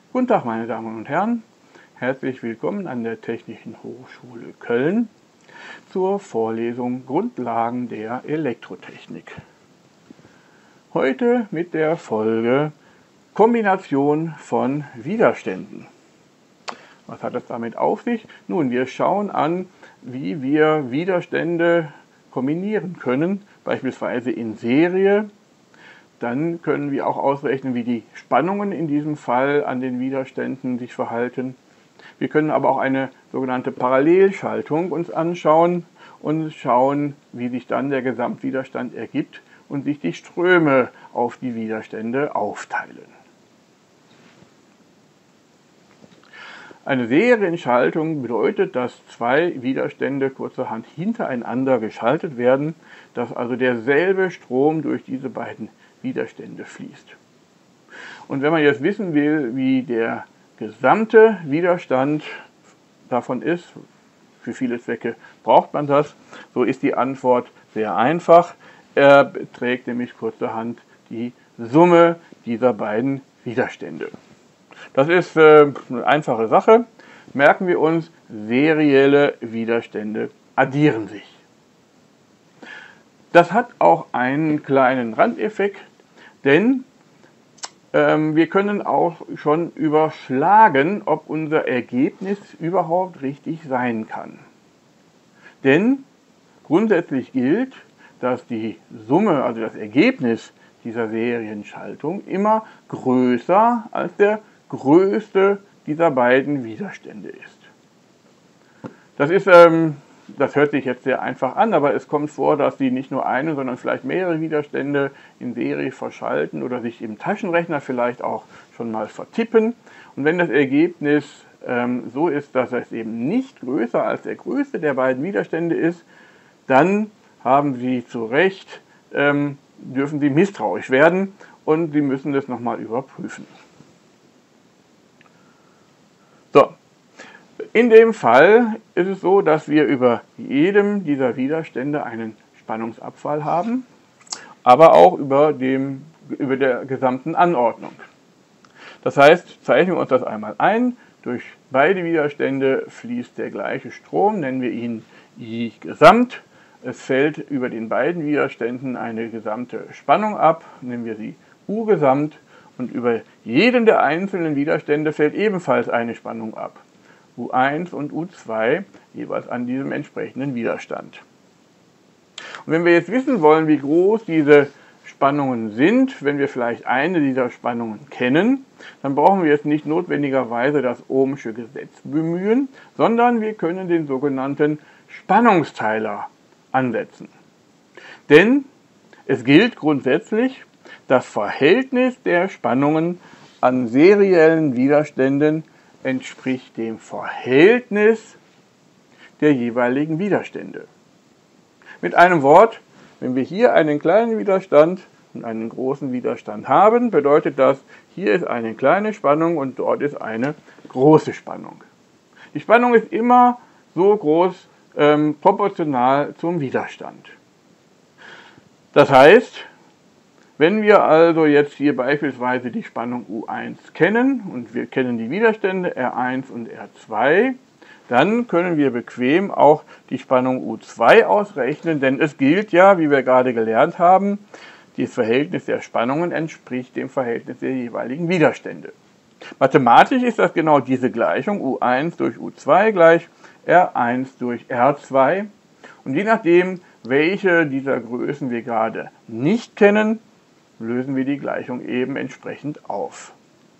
Guten Tag, meine Damen und Herren. Herzlich willkommen an der Technischen Hochschule Köln zur Vorlesung Grundlagen der Elektrotechnik. Heute mit der Folge Kombination von Widerständen. Was hat es damit auf sich? Nun, wir schauen an, wie wir Widerstände kombinieren können, beispielsweise in Serie. Dann können wir auch ausrechnen, wie die Spannungen in diesem Fall an den Widerständen sich verhalten. Wir können aber auch eine sogenannte Parallelschaltung uns anschauen und schauen, wie sich dann der Gesamtwiderstand ergibt und sich die Ströme auf die Widerstände aufteilen. Eine Serienschaltung bedeutet, dass zwei Widerstände kurzerhand hintereinander geschaltet werden, dass also derselbe Strom durch diese beiden Widerstände fließt. Und wenn man jetzt wissen will, wie der gesamte Widerstand davon ist, für viele Zwecke braucht man das, so ist die Antwort sehr einfach. Er beträgt nämlich kurzerhand die Summe dieser beiden Widerstände. Das ist eine einfache Sache. Merken wir uns, serielle Widerstände addieren sich. Das hat auch einen kleinen Randeffekt, denn wir können auch schon überschlagen, ob unser Ergebnis überhaupt richtig sein kann. Denn grundsätzlich gilt, dass die Summe, also das Ergebnis dieser Serienschaltung, immer größer als der größte dieser beiden Widerstände ist. Das hört sich jetzt sehr einfach an, aber es kommt vor, dass Sie nicht nur einen, sondern vielleicht mehrere Widerstände in Serie verschalten oder sich im Taschenrechner vielleicht auch schon mal vertippen. Und wenn das Ergebnis so ist, dass es eben nicht größer als der größte der beiden Widerstände ist, dann haben Sie zu Recht, dürfen Sie misstrauisch werden und Sie müssen das nochmal überprüfen. So. In dem Fall ist es so, dass wir über jedem dieser Widerstände einen Spannungsabfall haben, aber auch über der gesamten Anordnung. Das heißt, zeichnen wir uns das einmal ein. Durch beide Widerstände fließt der gleiche Strom, nennen wir ihn I Gesamt. Es fällt über den beiden Widerständen eine gesamte Spannung ab, nennen wir sie U Gesamt. Und über jeden der einzelnen Widerstände fällt ebenfalls eine Spannung ab. U1 und U2 jeweils an diesem entsprechenden Widerstand. Und wenn wir jetzt wissen wollen, wie groß diese Spannungen sind, wenn wir vielleicht eine dieser Spannungen kennen, dann brauchen wir jetzt nicht notwendigerweise das Ohmsche Gesetz bemühen, sondern wir können den sogenannten Spannungsteiler ansetzen. Denn es gilt grundsätzlich, das Verhältnis der Spannungen an seriellen Widerständen entspricht dem Verhältnis der jeweiligen Widerstände. Mit einem Wort, wenn wir hier einen kleinen Widerstand und einen großen Widerstand haben, bedeutet das, hier ist eine kleine Spannung und dort ist eine große Spannung. Die Spannung ist immer so groß proportional zum Widerstand. Das heißt, wenn wir also jetzt hier beispielsweise die Spannung U1 kennen und wir kennen die Widerstände R1 und R2, dann können wir bequem auch die Spannung U2 ausrechnen, denn es gilt ja, wie wir gerade gelernt haben, das Verhältnis der Spannungen entspricht dem Verhältnis der jeweiligen Widerstände. Mathematisch ist das genau diese Gleichung, U1 durch U2 gleich R1 durch R2. Und je nachdem, welche dieser Größen wir gerade nicht kennen, lösen wir die Gleichung eben entsprechend auf.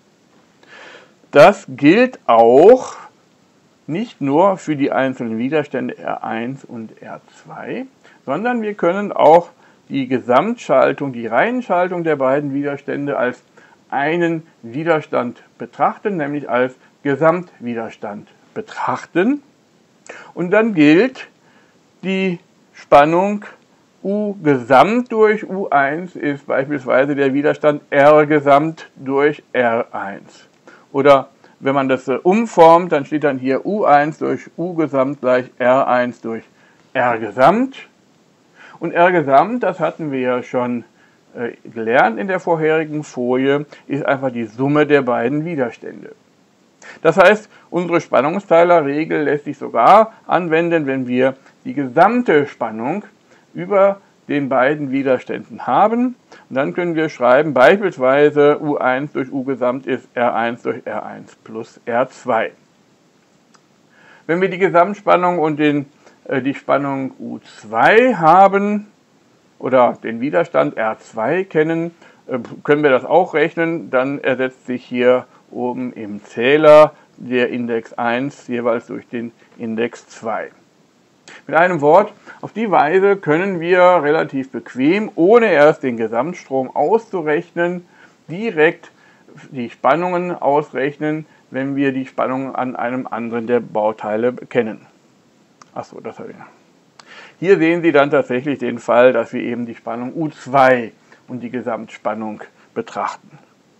Das gilt auch nicht nur für die einzelnen Widerstände R1 und R2, sondern wir können auch die Gesamtschaltung, die Reihenschaltung der beiden Widerstände als einen Widerstand betrachten, nämlich als Gesamtwiderstand betrachten. Und dann gilt die Spannung U Gesamt durch U1 ist beispielsweise der Widerstand R Gesamt durch R1. Oder wenn man das umformt, dann steht dann hier U1 durch U Gesamt gleich R1 durch R Gesamt. Und R Gesamt, das hatten wir ja schon gelernt in der vorherigen Folie, ist einfach die Summe der beiden Widerstände. Das heißt, unsere Spannungsteilerregel lässt sich sogar anwenden, wenn wir die gesamte Spannung über den beiden Widerständen haben. Und dann können wir schreiben, beispielsweise U1 durch U gesamt ist R1 durch R1 plus R2. Wenn wir die Gesamtspannung und die Spannung U2 haben oder den Widerstand R2 kennen, können wir das auch rechnen. Dann ersetzt sich hier oben im Zähler der Index 1 jeweils durch den Index 2. Mit einem Wort, auf die Weise können wir relativ bequem, ohne erst den Gesamtstrom auszurechnen, direkt die Spannungen ausrechnen, wenn wir die Spannung an einem anderen der Bauteile kennen. Achso, das habe ich. Hier sehen Sie dann tatsächlich den Fall, dass wir eben die Spannung U2 und die Gesamtspannung betrachten.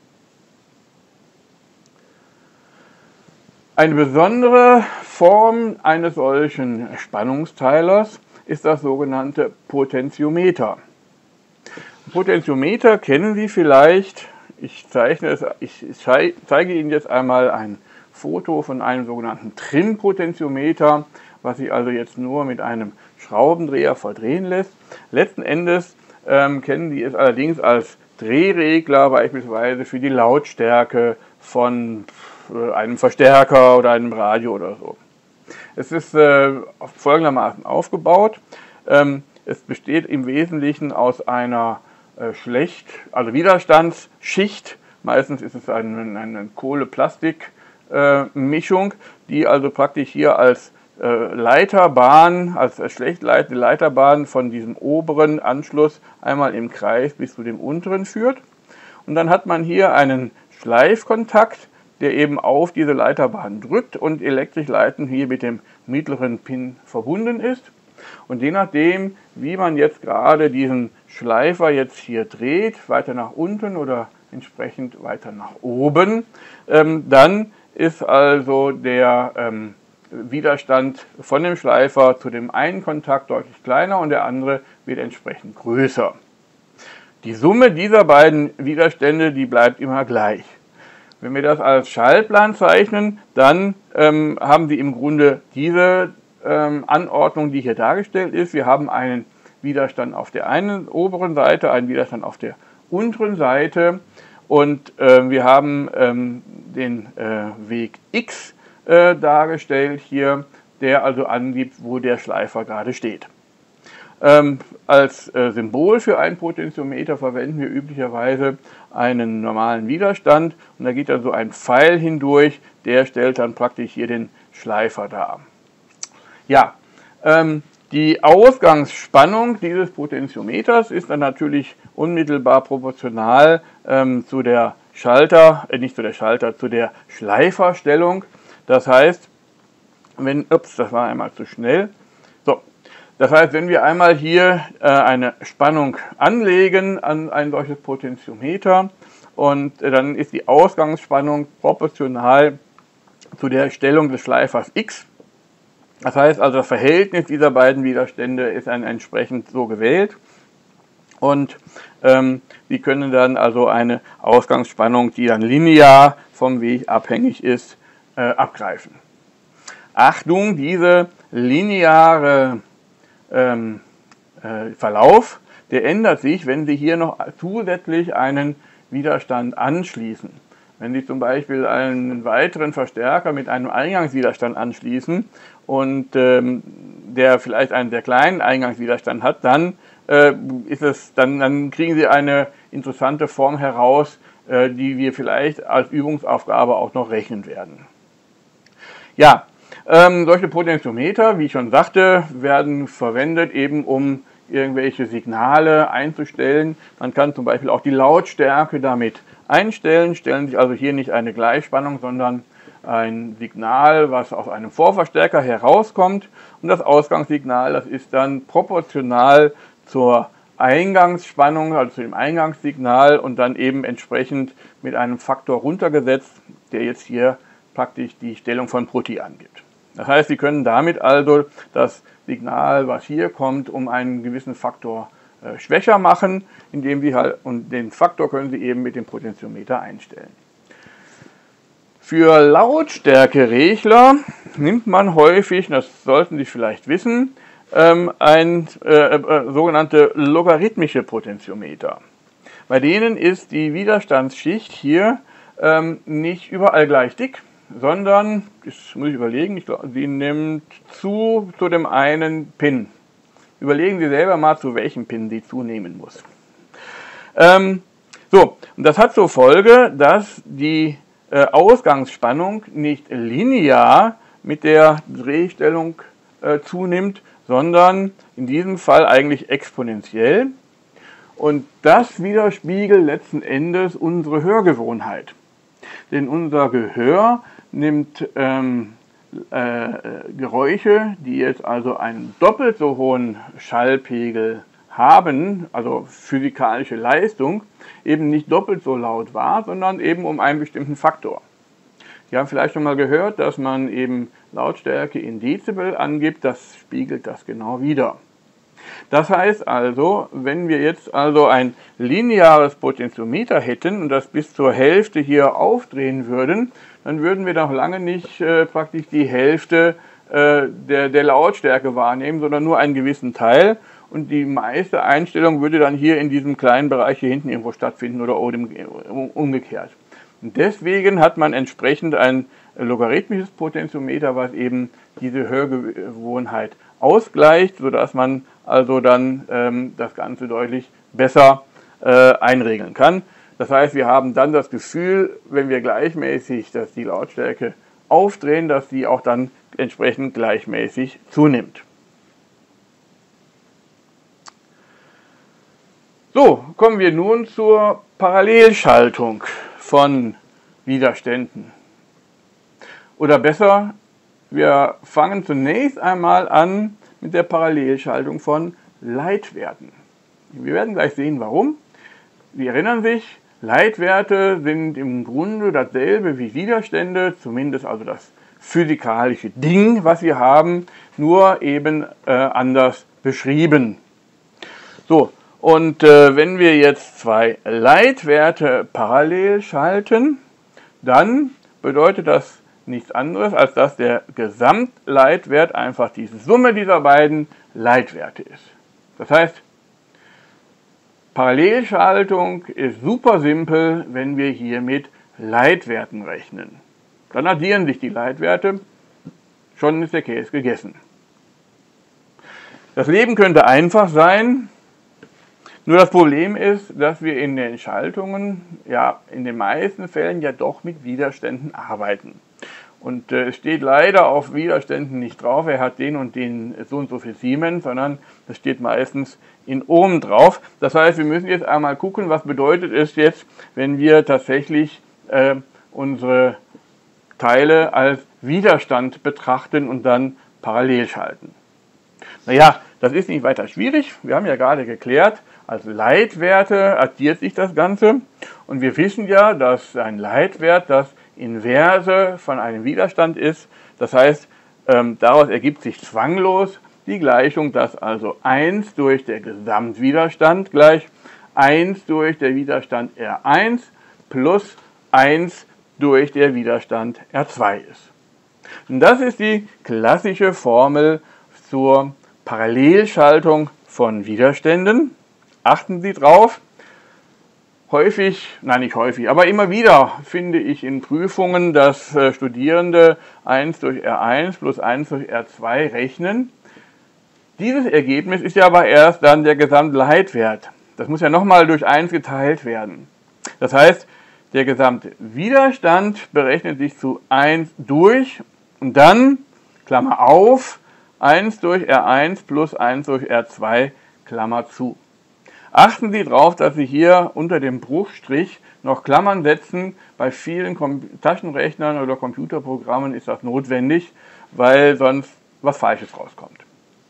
Eine besondere Form eines solchen Spannungsteilers ist das sogenannte Potentiometer. Potentiometer kennen Sie vielleicht. Ich zeige Ihnen jetzt einmal ein Foto von einem sogenannten Trim-Potentiometer, was sich also jetzt nur mit einem Schraubendreher verdrehen lässt. Letzten Endes kennen Sie es allerdings als Drehregler, beispielsweise für die Lautstärke von einem Verstärker oder einem Radio oder so. Es ist folgendermaßen aufgebaut. Es besteht im Wesentlichen aus einer Widerstandsschicht. Meistens ist es eine Kohle-Plastik-Mischung, die also praktisch hier als Leiterbahn, als schlecht leitende Leiterbahn von diesem oberen Anschluss einmal im Kreis bis zu dem unteren führt. Und dann hat man hier einen Schleifkontakt, der eben auf diese Leiterbahn drückt und elektrisch leitend hier mit dem mittleren Pin verbunden ist. Und je nachdem, wie man jetzt gerade diesen Schleifer jetzt hier dreht, weiter nach unten oder entsprechend weiter nach oben, dann ist also der Widerstand von dem Schleifer zu dem einen Kontakt deutlich kleiner und der andere wird entsprechend größer. Die Summe dieser beiden Widerstände, die bleibt immer gleich. Wenn wir das als Schaltplan zeichnen, dann haben Sie im Grunde diese Anordnung, die hier dargestellt ist. Wir haben einen Widerstand auf der einen oberen Seite, einen Widerstand auf der unteren Seite und wir haben den Weg X dargestellt hier, der also angibt, wo der Schleifer gerade steht. Als Symbol für einen Potentiometer verwenden wir üblicherweise einen normalen Widerstand und da geht dann so ein Pfeil hindurch, der stellt dann praktisch hier den Schleifer dar. Ja, die Ausgangsspannung dieses Potentiometers ist dann natürlich unmittelbar proportional zu der zu der Schleiferstellung. Das heißt, das war einmal zu schnell. Das heißt, wenn wir einmal hier eine Spannung anlegen an ein solches Potentiometer und dann ist die Ausgangsspannung proportional zu der Stellung des Schleifers X. Das heißt also, das Verhältnis dieser beiden Widerstände ist entsprechend so gewählt und Sie können dann also eine Ausgangsspannung, die dann linear vom Weg abhängig ist, abgreifen. Achtung, diese lineare Verlauf, der ändert sich, wenn Sie hier noch zusätzlich einen Widerstand anschließen. Wenn Sie zum Beispiel einen weiteren Verstärker mit einem Eingangswiderstand anschließen und der vielleicht einen sehr kleinen Eingangswiderstand hat, dann kriegen Sie eine interessante Form heraus, die wir vielleicht als Übungsaufgabe auch noch rechnen werden. Ja, solche Potentiometer, wie ich schon sagte, werden verwendet, eben um irgendwelche Signale einzustellen. Man kann zum Beispiel auch die Lautstärke damit einstellen. Stellen sich also hier nicht eine Gleichspannung, sondern ein Signal, was aus einem Vorverstärker herauskommt. Und das Ausgangssignal, das ist dann proportional zur Eingangsspannung, also zu dem Eingangssignal und dann eben entsprechend mit einem Faktor runtergesetzt, der jetzt hier praktisch die Stellung von Proti angibt. Das heißt, Sie können damit also das Signal, was hier kommt, um einen gewissen Faktor schwächer machen, indem Sie halt, und den Faktor können Sie eben mit dem Potentiometer einstellen. Für Lautstärkeregler nimmt man häufig, das sollten Sie vielleicht wissen, sogenannte logarithmische Potentiometer. Bei denen ist die Widerstandsschicht hier nicht überall gleich dick, sondern, das muss ich überlegen, ich glaube, sie nimmt zu dem einen Pin. Überlegen Sie selber mal, zu welchem Pin sie zunehmen muss. Und das hat zur Folge, dass die Ausgangsspannung nicht linear mit der Drehstellung zunimmt, sondern in diesem Fall eigentlich exponentiell. Und das widerspiegelt letzten Endes unsere Hörgewohnheit. Denn unser Gehör nimmt Geräusche, die jetzt also einen doppelt so hohen Schallpegel haben, also physikalische Leistung, eben nicht doppelt so laut wahr, sondern eben um einen bestimmten Faktor. Sie haben vielleicht schon mal gehört, dass man eben Lautstärke in Dezibel angibt, das spiegelt das genau wider. Das heißt also, wenn wir jetzt also ein lineares Potentiometer hätten und das bis zur Hälfte hier aufdrehen würden, dann würden wir noch lange nicht praktisch die Hälfte der Lautstärke wahrnehmen, sondern nur einen gewissen Teil. Und die meiste Einstellung würde dann hier in diesem kleinen Bereich hier hinten irgendwo stattfinden oder umgekehrt. Und deswegen hat man entsprechend ein logarithmisches Potentiometer, was eben diese Hörgewohnheit ausgleicht, sodass man also dann das Ganze deutlich besser einregeln kann. Das heißt, wir haben dann das Gefühl, wenn wir gleichmäßig die Lautstärke aufdrehen, dass die auch dann entsprechend gleichmäßig zunimmt. So, kommen wir nun zur Parallelschaltung von Widerständen. Oder besser, wir fangen zunächst einmal an mit der Parallelschaltung von Leitwerten. Wir werden gleich sehen, warum. Sie erinnern sich, Leitwerte sind im Grunde dasselbe wie Widerstände, zumindest also das physikalische Ding, was wir haben, nur eben anders beschrieben. So, und wenn wir jetzt zwei Leitwerte parallel schalten, dann bedeutet das nichts anderes, als dass der Gesamtleitwert einfach die Summe dieser beiden Leitwerte ist. Das heißt, Parallelschaltung ist super simpel, wenn wir hier mit Leitwerten rechnen. Dann addieren sich die Leitwerte, schon ist der Käse gegessen. Das Leben könnte einfach sein, nur das Problem ist, dass wir in den Schaltungen, ja in den meisten Fällen ja doch mit Widerständen arbeiten. Und es steht leider auf Widerständen nicht drauf, er hat den und den so und so viel Siemens, sondern das steht meistens in Ohm drauf. Das heißt, wir müssen jetzt einmal gucken, was bedeutet es jetzt, wenn wir tatsächlich unsere Teile als Widerstand betrachten und dann parallel schalten. Naja, das ist nicht weiter schwierig. Wir haben ja gerade geklärt, als Leitwerte addiert sich das Ganze. Und wir wissen ja, dass ein Leitwert das Inverse von einem Widerstand ist. Das heißt, daraus ergibt sich zwanglos die Gleichung, dass also 1 durch der Gesamtwiderstand gleich 1 durch der Widerstand R1 plus 1 durch der Widerstand R2 ist. Und das ist die klassische Formel zur Parallelschaltung von Widerständen. Achten Sie drauf. Häufig, nein nicht häufig, aber immer wieder finde ich in Prüfungen, dass Studierende 1 durch R1 plus 1 durch R2 rechnen. Dieses Ergebnis ist ja aber erst dann der Gesamtleitwert. Das muss ja nochmal durch 1 geteilt werden. Das heißt, der Gesamtwiderstand berechnet sich zu 1 durch und dann, Klammer auf, 1 durch R1 plus 1 durch R2, Klammer zu. Achten Sie darauf, dass Sie hier unter dem Bruchstrich noch Klammern setzen. Bei vielen Taschenrechnern oder Computerprogrammen ist das notwendig, weil sonst was Falsches rauskommt.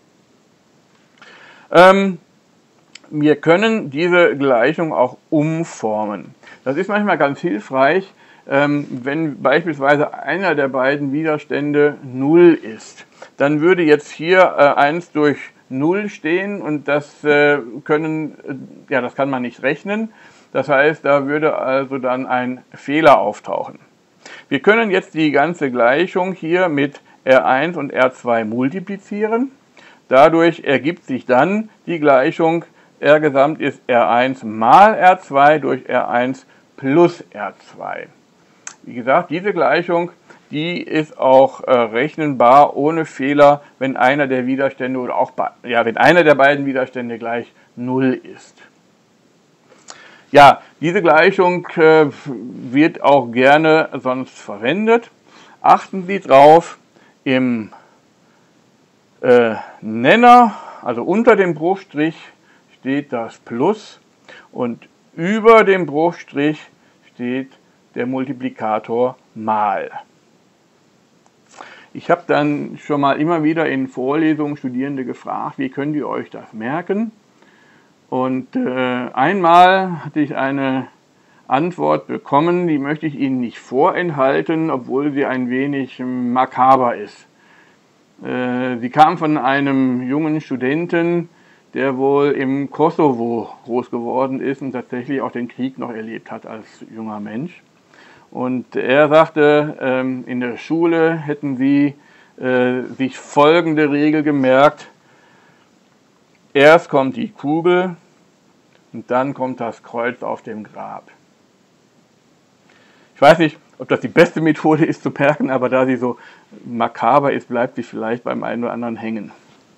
Wir können diese Gleichung auch umformen. Das ist manchmal ganz hilfreich, wenn beispielsweise einer der beiden Widerstände 0 ist. Dann würde jetzt hier 1 durch 0 stehen und das das kann man nicht rechnen. Das heißt, da würde also dann ein Fehler auftauchen. Wir können jetzt die ganze Gleichung hier mit R1 und R2 multiplizieren. Dadurch ergibt sich dann die Gleichung, R gesamt ist R1 mal R2 durch R1 plus R2. Wie gesagt, diese Gleichung, die ist auch rechnenbar ohne Fehler, wenn einer der Widerstände oder auch wenn einer der beiden Widerstände gleich 0 ist. Ja, diese Gleichung wird auch gerne sonst verwendet. Achten Sie drauf, im Nenner, also unter dem Bruchstrich, steht das Plus und über dem Bruchstrich steht der Multiplikator mal. Ich habe dann schon mal immer wieder in Vorlesungen Studierende gefragt, wie könnt ihr euch das merken? Und einmal hatte ich eine Antwort bekommen, die möchte ich Ihnen nicht vorenthalten, obwohl sie ein wenig makaber ist. Sie kam von einem jungen Studenten, der wohl im Kosovo groß geworden ist und tatsächlich auch den Krieg noch erlebt hat als junger Mensch. Und er sagte, in der Schule hätten sie sich folgende Regel gemerkt: Erst kommt die Kugel und dann kommt das Kreuz auf dem Grab. Ich weiß nicht, ob das die beste Methode ist zu merken, aber da sie so makaber ist, bleibt sie vielleicht beim einen oder anderen hängen.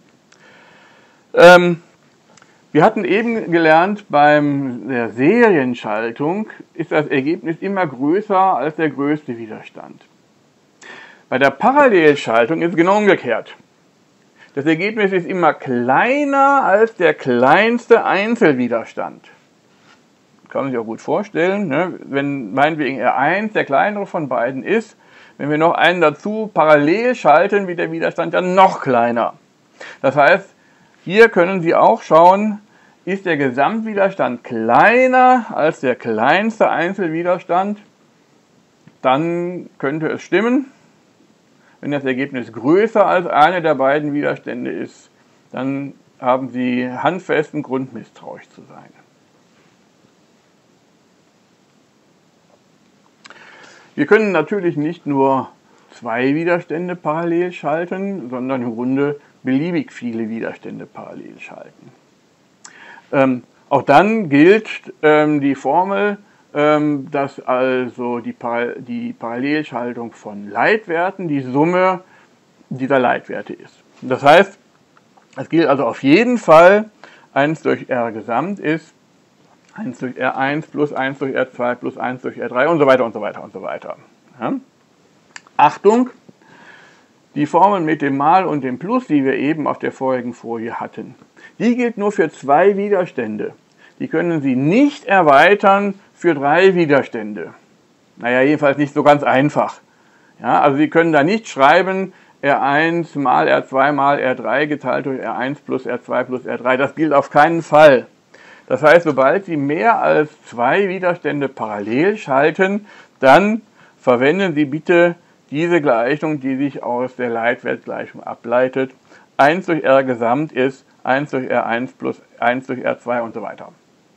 Wir hatten eben gelernt, bei der Serienschaltung ist das Ergebnis immer größer als der größte Widerstand. Bei der Parallelschaltung ist es genau umgekehrt. Das Ergebnis ist immer kleiner als der kleinste Einzelwiderstand. Kann man sich auch gut vorstellen, ne? Wenn meinetwegen R1 der kleinere von beiden ist, wenn wir noch einen dazu parallel schalten, wird der Widerstand dann noch kleiner. Das heißt, hier können Sie auch schauen, ist der Gesamtwiderstand kleiner als der kleinste Einzelwiderstand, dann könnte es stimmen. Wenn das Ergebnis größer als einer der beiden Widerstände ist, dann haben Sie handfesten Grund, misstrauisch zu sein. Wir können natürlich nicht nur 2 Widerstände parallel schalten, sondern im Grunde beliebig viele Widerstände parallel schalten. Auch dann gilt die Formel, dass also die Parallelschaltung von Leitwerten die Summe dieser Leitwerte ist. Das heißt, es gilt also auf jeden Fall, 1 durch R gesamt ist 1 durch R1 plus 1 durch R2 plus 1 durch R3 und so weiter und so weiter und so weiter. Ja? Achtung, die Formel mit dem Mal und dem Plus, die wir eben auf der vorigen Folie hatten, die gilt nur für 2 Widerstände. Die können Sie nicht erweitern für 3 Widerstände. Naja, jedenfalls nicht so ganz einfach. Ja, also Sie können da nicht schreiben, R1 mal R2 mal R3 geteilt durch R1 plus R2 plus R3. Das gilt auf keinen Fall. Das heißt, sobald Sie mehr als 2 Widerstände parallel schalten, dann verwenden Sie bitte diese Gleichung, die sich aus der Leitwertgleichung ableitet. 1 durch R gesamt ist 1 durch R1 plus 1 durch R2 und so weiter.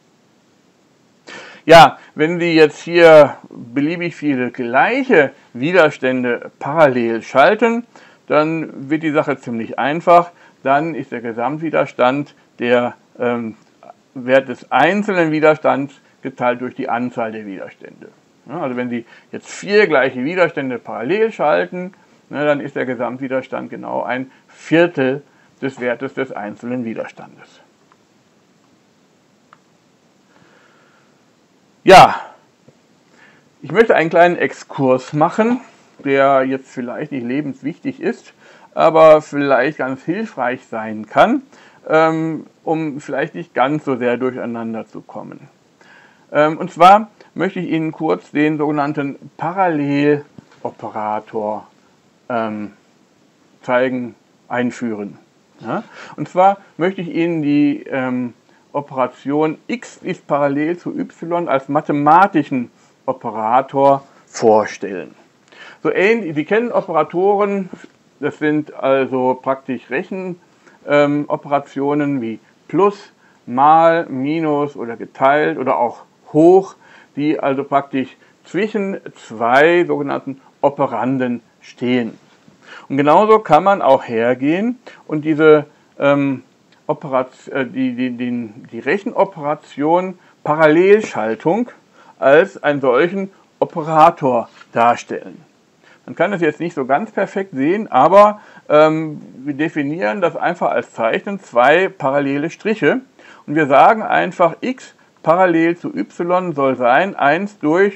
Ja, wenn Sie jetzt hier beliebig viele gleiche Widerstände parallel schalten, dann wird die Sache ziemlich einfach. Dann ist der Gesamtwiderstand der Wert des einzelnen Widerstands geteilt durch die Anzahl der Widerstände. Ja, also wenn Sie jetzt 4 gleiche Widerstände parallel schalten, dann ist der Gesamtwiderstand genau 1/4 des Wertes des einzelnen Widerstandes. Ja, ich möchte einen kleinen Exkurs machen, der jetzt vielleicht nicht lebenswichtig ist, aber vielleicht ganz hilfreich sein kann, um vielleicht nicht ganz so sehr durcheinander zu kommen. Und zwar möchte ich Ihnen kurz den sogenannten Paralleloperator einführen. Ja? Und zwar möchte ich Ihnen die Operation x ist parallel zu y als mathematischen Operator vorstellen. So ähnlich, Sie kennen Operatoren, das sind also praktisch Operationen wie plus, mal, minus oder geteilt oder auch hoch, die also praktisch zwischen zwei sogenannten Operanden stehen. Und genauso kann man auch hergehen und diese die Rechenoperation Parallelschaltung als einen solchen Operator darstellen. Man kann das jetzt nicht so ganz perfekt sehen, aber wir definieren das einfach als Zeichen zwei parallele Striche und wir sagen einfach, x parallel zu y soll sein 1 durch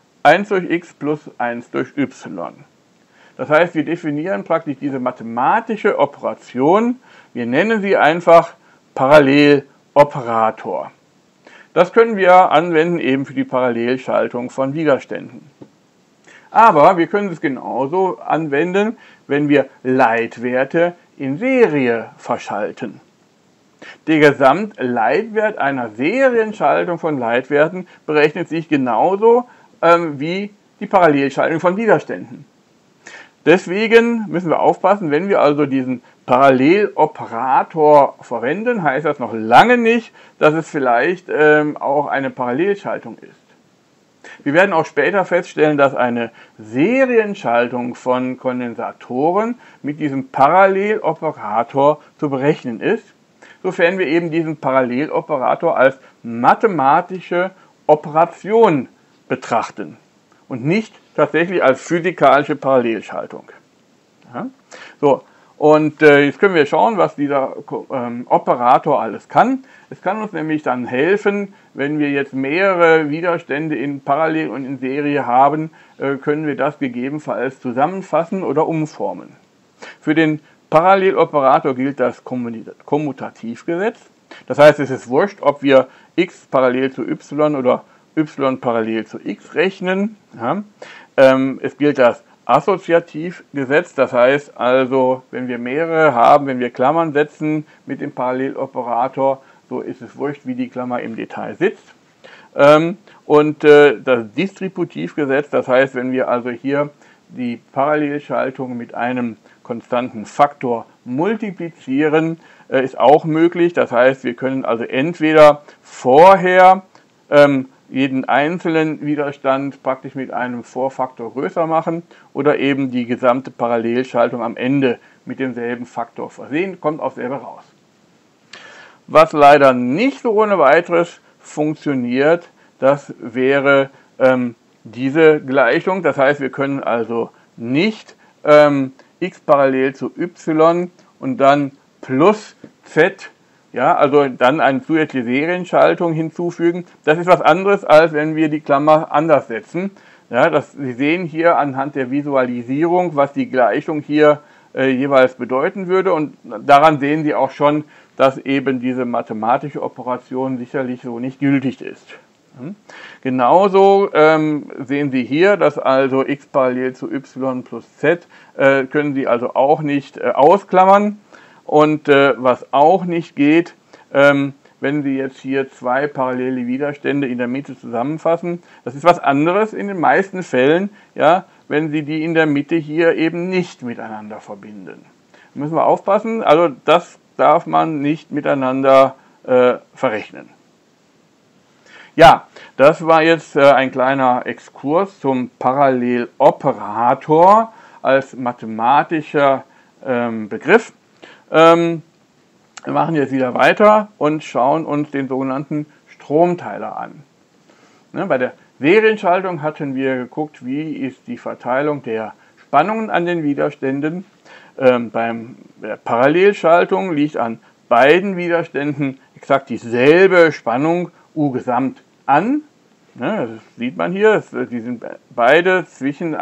x plus 1 durch y. Das heißt, wir definieren praktisch diese mathematische Operation, wir nennen sie einfach Paralleloperator. Das können wir anwenden eben für die Parallelschaltung von Widerständen. Aber wir können es genauso anwenden, wenn wir Leitwerte in Serie verschalten. Der Gesamtleitwert einer Serienschaltung von Leitwerten berechnet sich genauso wie die Parallelschaltung von Widerständen. Deswegen müssen wir aufpassen, wenn wir also diesen Paralleloperator verwenden, heißt das noch lange nicht, dass es vielleicht auch eine Parallelschaltung ist. Wir werden auch später feststellen, dass eine Serienschaltung von Kondensatoren mit diesem Paralleloperator zu berechnen ist, sofern wir eben diesen Paralleloperator als mathematische Operation betrachten und nicht tatsächlich als physikalische Parallelschaltung. Ja? So, und jetzt können wir schauen, was dieser Operator alles kann. Es kann uns nämlich dann helfen, wenn wir jetzt mehrere Widerstände in Parallel und in Serie haben, können wir das gegebenenfalls zusammenfassen oder umformen. Für den Paralleloperator gilt das Kommutativgesetz. Das heißt, es ist wurscht, ob wir x parallel zu y oder y parallel zu x rechnen. Ja. Es gilt das Assoziativgesetz, das heißt also, wenn wir mehrere haben, wenn wir Klammern setzen mit dem Paralleloperator, so ist es wurscht, wie die Klammer im Detail sitzt. Und das Distributivgesetz, das heißt, wenn wir also hier die Parallelschaltung mit einem konstanten Faktor multiplizieren, ist auch möglich. Das heißt, wir können also entweder vorher jeden einzelnen Widerstand praktisch mit einem Vorfaktor größer machen oder eben die gesamte Parallelschaltung am Ende mit demselben Faktor versehen, kommt auch selber raus. Was leider nicht so ohne weiteres funktioniert, das wäre diese Gleichung. Das heißt, wir können also nicht x parallel zu y und dann plus z, ja, also dann eine zusätzliche Serienschaltung hinzufügen. Das ist was anderes, als wenn wir die Klammer anders setzen. Ja, Sie sehen hier anhand der Visualisierung, was die Gleichung hier jeweils bedeuten würde. Und daran sehen Sie auch schon, dass eben diese mathematische Operation sicherlich so nicht gültig ist. Genauso sehen Sie hier, dass also x parallel zu y plus z können Sie also auch nicht ausklammern. Und was auch nicht geht, wenn Sie jetzt hier zwei parallele Widerstände in der Mitte zusammenfassen, das ist was anderes in den meisten Fällen, ja, wenn Sie die in der Mitte hier eben nicht miteinander verbinden. Da müssen wir aufpassen, also das darf man nicht miteinander verrechnen. Ja, das war jetzt ein kleiner Exkurs zum Paralleloperator als mathematischer Begriff. Wir machen jetzt wieder weiter und schauen uns den sogenannten Stromteiler an. Bei der Serienschaltung hatten wir geguckt, wie ist die Verteilung der Spannungen an den Widerständen. Bei der Parallelschaltung liegt an beiden Widerständen exakt dieselbe Spannung U gesamt an. Das sieht man hier, die sind beide zwischen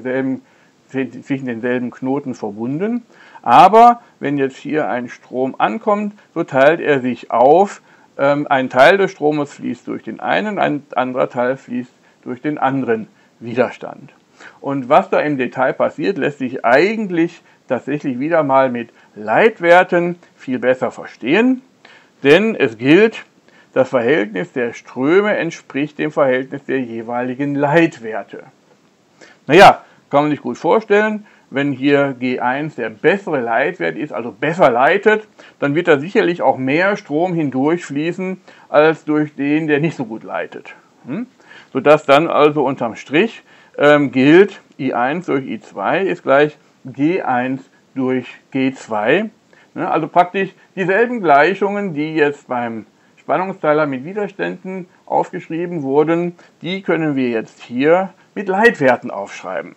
denselben Knoten verbunden. Aber wenn jetzt hier ein Strom ankommt, so teilt er sich auf. Ein Teil des Stromes fließt durch den einen, ein anderer Teil fließt durch den anderen Widerstand. Und was da im Detail passiert, lässt sich eigentlich tatsächlich wieder mal mit Leitwerten viel besser verstehen. Denn es gilt, das Verhältnis der Ströme entspricht dem Verhältnis der jeweiligen Leitwerte. Naja, kann man sich gut vorstellen, wenn hier G1 der bessere Leitwert ist, also besser leitet, dann wird da sicherlich auch mehr Strom hindurchfließen als durch den, der nicht so gut leitet. Sodass dann also unterm Strich gilt, I1 durch I2 ist gleich G1 durch G2. Also praktisch dieselben Gleichungen, die jetzt beim Spannungsteiler mit Widerständen aufgeschrieben wurden, die können wir jetzt hier mit Leitwerten aufschreiben.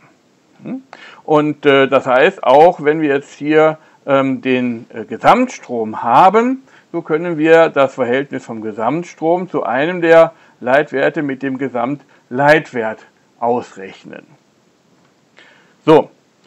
Und das heißt, auch wenn wir jetzt hier den Gesamtstrom haben, so können wir das Verhältnis vom Gesamtstrom zu einem der Leitwerte mit dem Gesamtleitwert ausrechnen. So,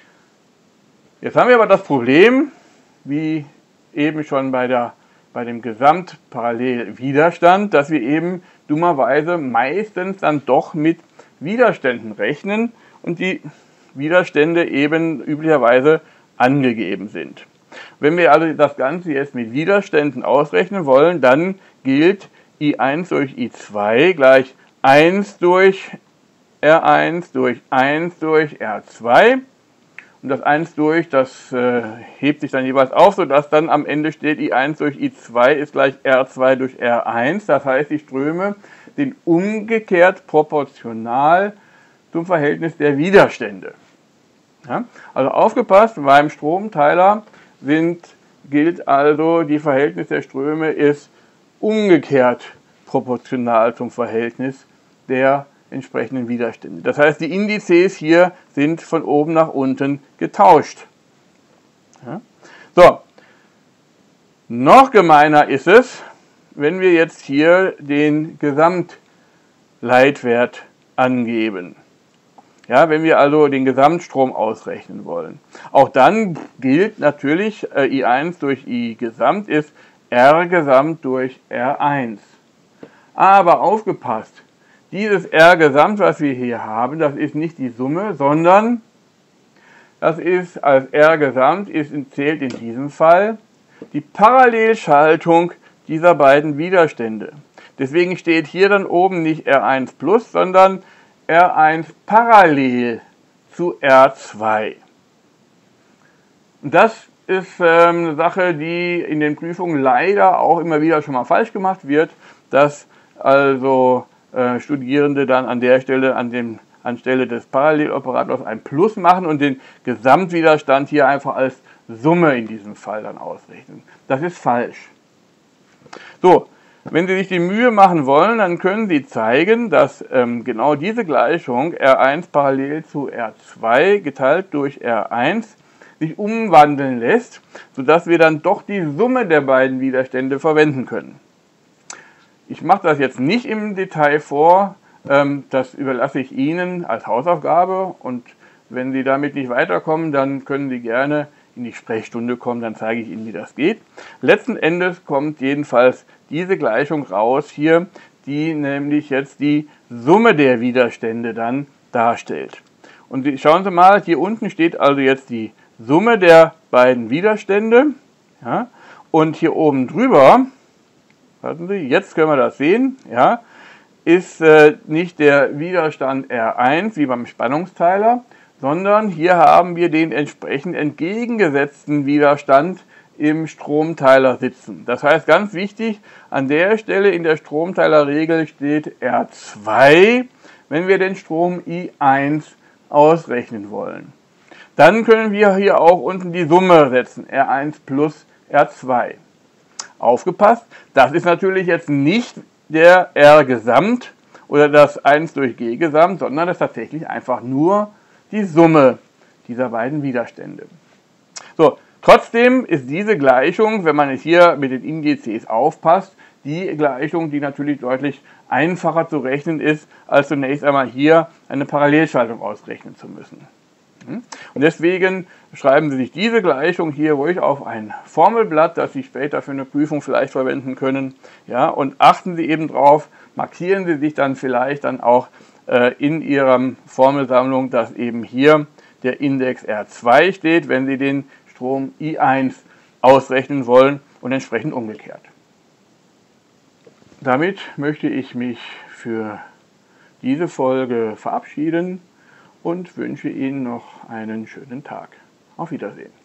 jetzt haben wir aber das Problem, wie eben schon bei dem Gesamtparallelwiderstand, dass wir eben dummerweise meistens dann doch mit Widerständen rechnen und die Widerstände eben üblicherweise angegeben sind. Wenn wir also das Ganze jetzt mit Widerständen ausrechnen wollen, dann gilt I1 durch I2 gleich 1 durch R1 durch 1 durch R2. Und das 1 durch, das hebt sich dann jeweils auf, sodass dann am Ende steht, I1 durch I2 ist gleich R2 durch R1. Das heißt, die Ströme sind umgekehrt proportional zum Verhältnis der Widerstände. Ja? Also aufgepasst, beim Stromteiler gilt also, die Verhältnis der Ströme ist umgekehrt proportional zum Verhältnis der entsprechenden Widerstände. Das heißt, die Indizes hier sind von oben nach unten getauscht. Ja? So, noch gemeiner ist es, wenn wir jetzt hier den Gesamtleitwert angeben. Ja, wenn wir also den Gesamtstrom ausrechnen wollen. Auch dann gilt natürlich, I1 durch I Gesamt ist R Gesamt durch R1. Aber aufgepasst, dieses R Gesamt, was wir hier haben, das ist nicht die Summe, sondern das ist als R Gesamt zählt in diesem Fall die Parallelschaltung dieser beiden Widerstände. Deswegen steht hier dann oben nicht R1 plus, sondern R1 parallel zu R2. Und das ist eine Sache, die in den Prüfungen leider auch immer wieder schon mal falsch gemacht wird, dass also Studierende dann an der Stelle, anstelle des Paralleloperators ein Plus machen und den Gesamtwiderstand hier einfach als Summe in diesem Fall dann ausrechnen. Das ist falsch. So, wenn Sie sich die Mühe machen wollen, dann können Sie zeigen, dass genau diese Gleichung R1 parallel zu R2 geteilt durch R1 sich umwandeln lässt, sodass wir dann doch die Summe der beiden Widerstände verwenden können. Ich mache das jetzt nicht im Detail vor, das überlasse ich Ihnen als Hausaufgabe und wenn Sie damit nicht weiterkommen, dann können Sie gerne in die Sprechstunde kommen, dann zeige ich Ihnen, wie das geht. Letzten Endes kommt jedenfalls diese Gleichung raus hier, die nämlich jetzt die Summe der Widerstände dann darstellt. Und schauen Sie mal, hier unten steht also jetzt die Summe der beiden Widerstände, ja, und hier oben drüber, warten Sie, jetzt können wir das sehen, ja, ist nicht der Widerstand R1 wie beim Spannungsteiler, sondern hier haben wir den entsprechend entgegengesetzten Widerstand im Stromteiler sitzen. Das heißt, ganz wichtig, an der Stelle in der Stromteilerregel steht R2, wenn wir den Strom I1 ausrechnen wollen. Dann können wir hier auch unten die Summe setzen, R1 plus R2. Aufgepasst, das ist natürlich jetzt nicht der R-Gesamt oder das 1 durch G-Gesamt, sondern das ist tatsächlich einfach nur die Summe dieser beiden Widerstände. So, trotzdem ist diese Gleichung, wenn man hier mit den Indizes aufpasst, die Gleichung, die natürlich deutlich einfacher zu rechnen ist, als zunächst einmal hier eine Parallelschaltung ausrechnen zu müssen. Und deswegen schreiben Sie sich diese Gleichung hier ruhig auf ein Formelblatt, das Sie später für eine Prüfung vielleicht verwenden können. Ja, und achten Sie eben drauf, markieren Sie sich dann vielleicht dann auch in Ihrer Formelsammlung, dass eben hier der Index R2 steht, wenn Sie den Strom I1 ausrechnen wollen und entsprechend umgekehrt. Damit möchte ich mich für diese Folge verabschieden und wünsche Ihnen noch einen schönen Tag. Auf Wiedersehen.